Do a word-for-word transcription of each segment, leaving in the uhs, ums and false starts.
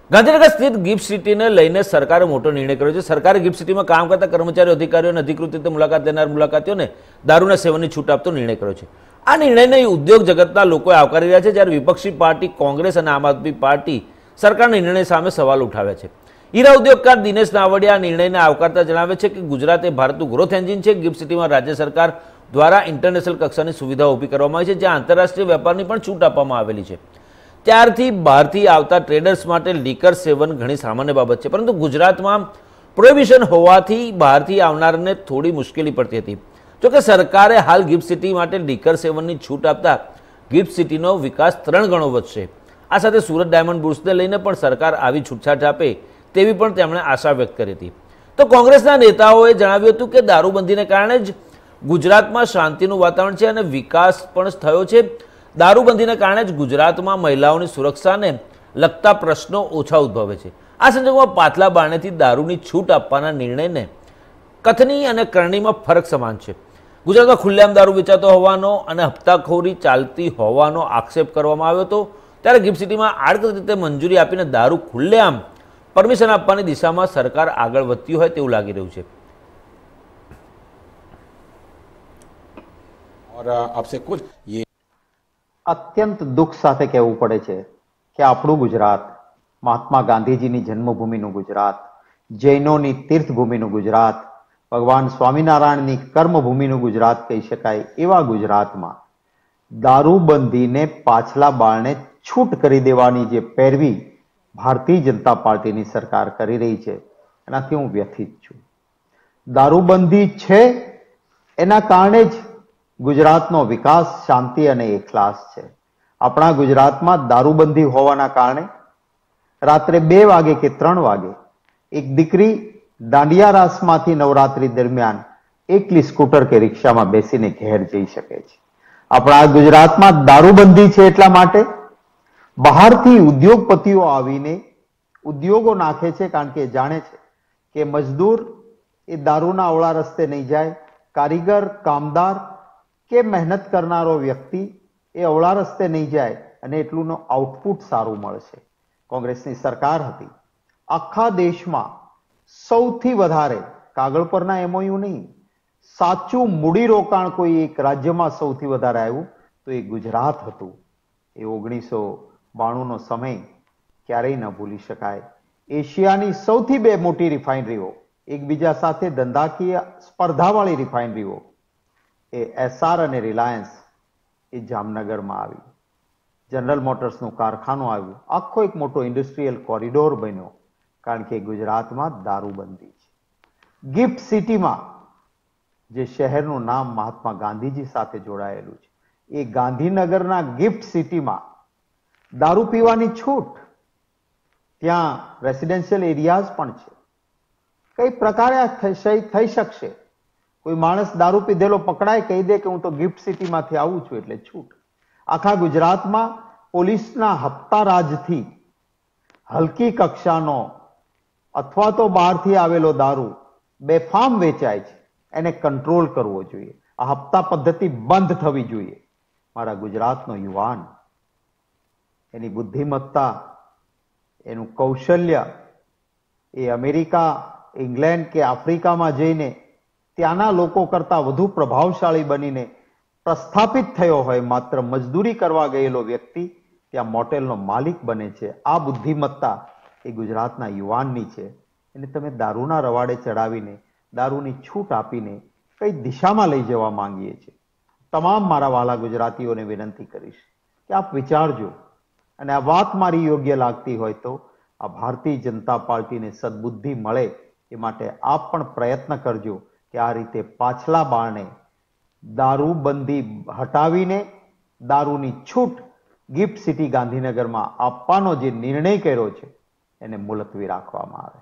ગાંધીનગર સ્થિત ગિફ્ટ સિટીને લઈને સરકારે મોટો નિર્ણય કર્યો છે। સરકારે ગિફ્ટ સિટીમાં કામ કરતા કર્મચારીઓ, અધિકારીઓ અને અધિકૃત રીતે મુલાકાત લેનાર મુલાકાતીઓને દારૂના સેવનની છૂટ આપતો નિર્ણય કર્યો છે। આ નિર્ણયને ઉદ્યોગ જગતના લોકોએ આવકારી રહ્યા છે, જ્યારે વિપક્ષી પાર્ટી કોંગ્રેસ અને આમ આદમી પાર્ટી સરકારના નિર્ણય સામે સવાલ ઉઠાવ્યા છે। હીરા ઉદ્યોગકાર દિનેશ નાવડિયા આ નિર્ણયને આવકારતા જણાવે છે કે ગુજરાત એ ભારતનું ગ્રોથ એન્જિન છે। ગિફ્ટ સિટીમાં રાજ્ય સરકાર દ્વારા ઇન્ટરનેશનલ કક્ષાની સુવિધાઓ ઊભી કરવામાં આવી છે, જ્યાં આંતરરાષ્ટ્રીય વેપારની પણ છૂટ આપવામાં આવેલી છે। ત્યારથી બહારથી આવતા ટ્રેડર્સ માટે લીકર સેવન ઘણી સામાન્ય બાબત છે, પરંતુ ગુજરાતમાં પ્રોહિબિશન હોવાથી બહારથી આવનારને થોડી મુશ્કેલી પડતી હતી। જોકે સરકારે હાલ ગિફ્ટ સિટી માટે લીકર સેવનની છૂટ આપતા ગિફ્ટ સિટીનો વિકાસ ત્રણ ગણો વધશે। આ સાથે સુરત ડાયમંડ બુર્સને લઈને પણ સરકાર આવી છૂટછાટ આપે તેવી પણ તેમણે આશા વ્યક્ત કરી હતી। તો કોંગ્રેસના નેતાઓએ જણાવ્યું હતું કે દારૂબંધીને કારણે જ ગુજરાતમાં શાંતિનું વાતાવરણ છે અને વિકાસ પણ થયો છે। દારૂબંધીને કારણે જ ગુજરાતમાં મહિલાઓની સુરક્ષાને લગતા પ્રશ્નો ઓછા ઉદ્ભવે છે। આ સંજોગોમાં પાછલા બારણેથી દારૂની છૂટ આપવાના નિર્ણયને કથની અને કરણીમાં ફરક સમાન છે। ગુજરાતમાં ખુલ્લેઆમ દારૂ વેચાતો હોવાનો અને હપ્તાખોરી ચાલતી હોવાનો આક્ષેપ કરવામાં આવ્યો હતો, ત્યારે ગિફ્ટ સિટીમાં આડકતરી રીતે મંજૂરી આપીને દારૂ ખુલ્લેઆમ પરમિશન આપવાની દિશામાં સરકાર આગળ વધતી હોય તેવું લાગી રહ્યું છે। और आपसे कुछ ये અત્યંત દુઃખ સાથે કહેવું પડે છે કે આપણું ગુજરાત, મહાત્મા ગાંધીજીની જન્મભૂમિનું ગુજરાત, જૈનોની તીર્થભૂમિનું ગુજરાત, ભગવાન સ્વામિનારાયણની કર્મભૂમિનું ગુજરાત કહી શકાય એવા ગુજરાતમાં દારૂબંધીને પાછલા બારણે છૂટ કરી દેવાની જે પેરવી ભારતીય જનતા પાર્ટીની સરકાર કરી રહી છે એનાથી હું વ્યથિત છું। દારૂબંધી છે એના કારણે જ ગુજરાતનો વિકાસ, શાંતિ અને એકલાસ છે। આપણા ગુજરાતમાં દારૂબંધી હોવાના કારણે રાત્રે બે વાગે કે ત્રણ વાગે એક દીકરી દાંડિયા રાસમાંથી નવરાત્રી દરમિયાન એકલી સ્કૂટર કે રિક્ષામાં બેસીને ઘેર જઈ શકે છે। આપણા ગુજરાતમાં દારૂબંધી છે એટલા માટે બહારથી ઉદ્યોગપતિઓ આવીને ઉદ્યોગો નાખે છે, કારણ કે જાણે છે કે મજદૂર એ દારૂના અવળા રસ્તે નહીં જાય, કારીગર, કામદાર કે મહેનત કરનારો વ્યક્તિ એ અવળા રસ્તે નહીં જાય અને એટલું આઉટપુટ સારું મળશે। કોંગ્રેસની સરકાર હતી, આખા દેશમાં સૌથી વધારે કાગળ પરના એમઓયુ નહીં, સાચું મૂડીરોકાણ કોઈ એક રાજ્યમાં સૌથી વધારે આવ્યું તો એ ગુજરાત હતું। એ ઓગણીસો બાણું નો સમય ક્યારેય ન ભૂલી શકાય। એશિયાની સૌથી બે મોટી રિફાઇનરીઓ, એકબીજા સાથે ધંધાકીય સ્પર્ધાવાળી રિફાઇનરીઓ, એ એસઆર અને રિલાયન્સ એ જામનગરમાં આવી, જનરલ મોટર્સનું કારખાનું આવ્યું, આખો એક મોટો ઇન્ડસ્ટ્રીયલ કોરિડોર બન્યો, કારણ કે ગુજરાતમાં દારૂબંધી છે। ગિફ્ટ સિટીમાં જે શહેરનું નામ મહાત્મા ગાંધીજી સાથે જોડાયેલું છે, એ ગાંધીનગરના ગિફ્ટ સિટીમાં દારૂ પીવાની છૂટ, ત્યાં રેસિડેન્શિયલ એરિયાઝ પણ છે। કઈ પ્રકારે થઈ શકશે? કોઈ માણસ દારૂ પીધેલો પકડાય, કહી દે કે હું તો ગિફ્ટ સિટીમાંથી આવું છું એટલે છૂટ। આખા ગુજરાતમાં પોલીસના હપ્તા રાજથી હલકી કક્ષાનો અથવા તો બહારથી આવેલો દારૂ બેફામ વેચાય છે, એને કંટ્રોલ કરવો જોઈએ। આ હપ્તા પદ્ધતિ બંધ થવી જોઈએ। મારા ગુજરાતનો યુવાન એની બુદ્ધિમત્તા, એનું કૌશલ્ય એ અમેરિકા, ઇંગ્લેન્ડ કે આફ્રિકામાં જઈને ત્યાંના લોકો કરતા વધુ પ્રભાવશાળી બનીને પ્રસ્થાપિત થયો હોય, માત્ર મજદૂરી કરવા ગયેલો વ્યક્તિ ત્યાં મોટેલનો માલિક બને છે। આ બુદ્ધિમત્તા એ ગુજરાતના યુવાનની છે, એને તમે દારૂના રવાડે ચડાવીને, દારૂની છૂટ આપીને કઈ દિશામાં લઈ જવા માંગીએ છીએ? તમામ મારા વાલા ગુજરાતીઓને વિનંતી કરીશ કે આપ વિચારજો, અને આ વાત મારી યોગ્ય લાગતી હોય તો આ ભારતીય જનતા પાર્ટીને સદબુદ્ધિ મળે એ માટે આપ પણ પ્રયત્ન કરજો કે આ રીતે પાછલા બારણે દારૂબંધી હટાવીને દારૂની છૂટ ગિફ્ટ સિટી ગાંધીનગરમાં આપવાનો જે નિર્ણય કર્યો છે એને મુલતવી રાખવામાં આવે।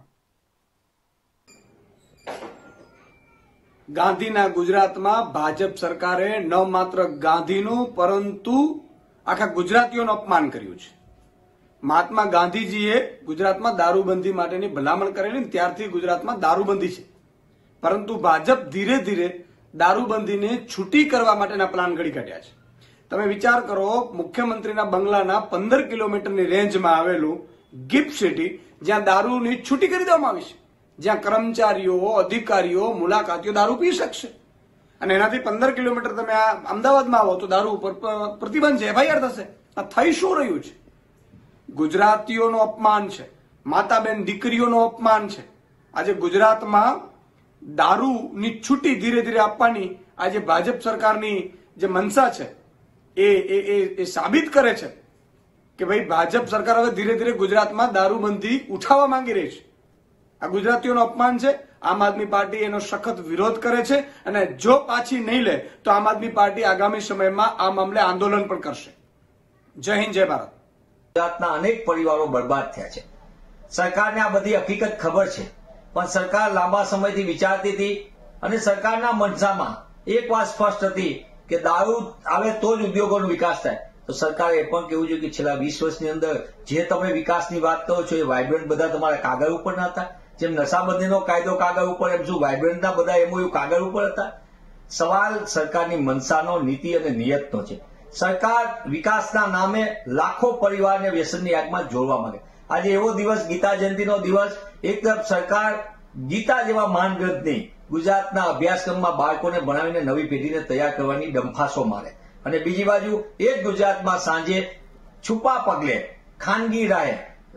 ગાંધીના ગુજરાતમાં ભાજપ સરકારે ન માત્ર ગાંધીનું પરંતુ આખા ગુજરાતીઓનું અપમાન કર્યું છે। મહાત્મા ગાંધીજીએ ગુજરાતમાં દારૂબંધી માટેની ભલામણ કરેલી, ત્યારથી ગુજરાતમાં દારૂબંધી છે, પરંતુ ભાજપ ધીરે ધીરે દારૂબંધીને છૂટી કરવા માટેના પ્લાન ઘડી કાઢ્યા છે। તમે વિચાર કરો, મુખ્યમંત્રીના બંગલાના પંદર કિલોમીટરની રેન્જમાં આવેલું ગિફ્ટ સિટી જ્યાં દારૂની છૂટી કરી દેવામાં આવી છે, જ્યાં કર્મચારીઓ, અધિકારીઓ, મુલાકાતીઓ દારૂ પી શકશે અને એનાથી પંદર કિલોમીટર તમે આ અમદાવાદમાં આવો તો દારૂ ઉપર પ્રતિબંધ છે, એફઆઈઆર થશે. આ થઈ શું રહ્યું છે? ગુજરાતીઓનું અપમાન છે, માતા બેન દીકરીઓનું અપમાન છે. આજે ગુજરાતમાં દારૂની છૂટી ધીરે ધીરે આપવાની આજે ભાજપ સરકારની જે મનસા છે એ એ એ સાબિત કરે છે કે ભાઈ ભાજપ સરકાર હવે ધીરે ધીરે ગુજરાતમાં દારૂબંધી ઉઠાવવા માંગી રહી છે. આ ગુજરાતીઓનું અપમાન છે. આમ આદમી પાર્ટી એનો સખત વિરોધ કરે છે અને જો પાછી નહીં લે તો આમ આદમી પાર્ટી આગામી સમયમાં આ મામલે આંદોલન પણ કરશે. જય હિન્દ, જય ભારત. ગુજરાતના અનેક પરિવારો બરબાદ થયા છે. સરકારને આ બધી હકીકત ખબર છે, પણ સરકાર લાંબા સમયથી વિચારતી હતી અને સરકારના મનસામાં એક વાત સ્પષ્ટ હતી કે દારૂ આવે તો જ ઉદ્યોગોનો વિકાસ થાય. તો સરકારે એ પણ કેવું જોઈએ કે છેલ્લા વીસ વર્ષની અંદર જે તમે વિકાસની વાત કરો છો એ વાઇબ્રન્ટ બધા તમારા કાગળ ઉપર ના હતા. જેમ નશાબંધીનો કાયદો કાગળ ઉપર, એમ શું વાઇબ્રન્ટના બધા એમઓયુ કાગળ ઉપર હતા? સવાલ સરકારની મનસાનો, નીતિ અને નિયતનો છે. સરકાર વિકાસના નામે લાખો પરિવારને વ્યસનની આગમાં જોડવા માંગે. આજે એવો દિવસ, ગીતા જયંતિનો દિવસ, એક તરફ સરકાર ગીતા જેવા મહાન ગ્રંથની ગુજરાતના અભ્યાસક્રમમાં બાળકોને ભણાવીને નવી પેઢીને તૈયાર કરવાની ડંફાસો મારે, અને બીજી બાજુ એ જ ગુજરાતમાં સાંજે છુપા પગલે ખાનગી રાહે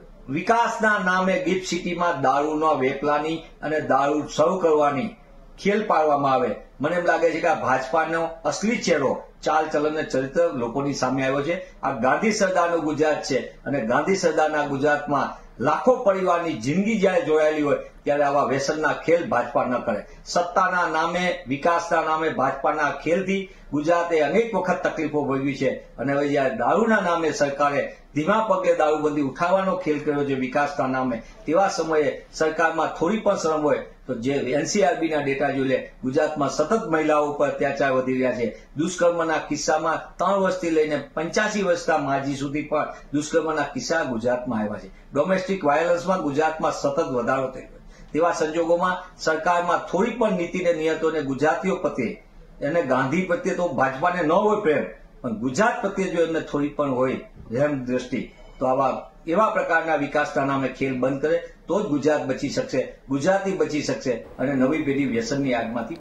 વિકાસના નામે ગિફ્ટ સિટીમાં દારૂના વેપલાની અને દારૂ સર્વ કરવાની ખેલ પાડવામાં આવે. મને એમ લાગે છે કે આ ભાજપાનો અસલી ચહેરો, ચાલ ચલન અને ચરિત્ર લોકોની સામે આવ્યો છે. આ ગાંધી સરદારનું ગુજરાત છે અને ગાંધી સરદારના ગુજરાતમાં લાખો પરિવારની જિંદગી જયારે જોડાયેલી હોય ત્યારે આવા વ્યસનના ખેલ ભાજપા ન કરે. સત્તાના નામે, વિકાસના નામે ભાજપાના ખેલથી ગુજરાતે અનેક વખત તકલીફો ભોગવી છે અને હવે જયારે દારૂના નામે સરકારે ધીમા પગલે દારૂબંધી ઉઠાવવાનો ખેલ કર્યો છે વિકાસના નામે, તેવા સમયે સરકારમાં થોડી પણ શરમ હોય તો જે એનસીઆરબીના ડેટા જોઈ લે, ગુજરાતમાં સતત મહિલાઓ ઉપર અત્યાચાર વધી રહ્યા છે. દુષ્કર્મના કિસ્સામાં ત્રણ વર્ષથી લઈને પંચ્યાસી વર્ષના માજી સુધી પણ દુષ્કર્મના કિસ્સા ગુજરાતમાં આવ્યા છે. ડોમેસ્ટિક વાયોલન્સમાં ગુજરાતમાં સતત વધારો થઈ રહ્યો છે. તેવા સંજોગોમાં સરકારમાં થોડી પણ નીતિને નિયતોને ગુજરાતીઓ પ્રત્યે, એને ગાંધી પ્રત્યે તો ભાજપાને ન હોય પ્રેમ, પણ ગુજરાત પ્રત્યે જો એમને થોડી પણ હોય રહેમ દ્રષ્ટિ, તો આવા એવા પ્રકારના વિકાસના નામે ખેલ બંધ કરે તો જ ગુજરાત બચી શકશે, ગુજરાતી બચી શકશે અને નવી પેઢી વ્યસનની આગમાંથી